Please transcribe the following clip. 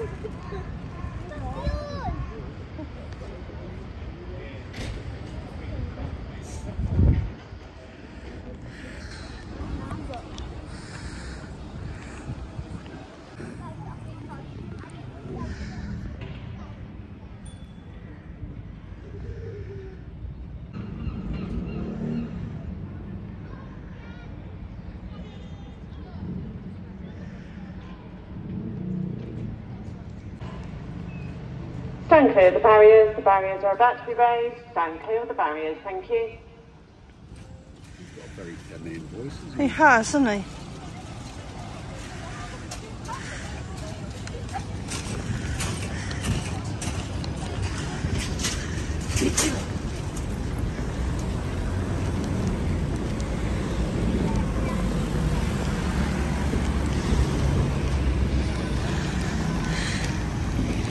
Stand clear of the barriers. The barriers are about to be raised. Stand clear of the barriers. Thank you. He's got a very feminine voice, hasn't He has, hasn't he?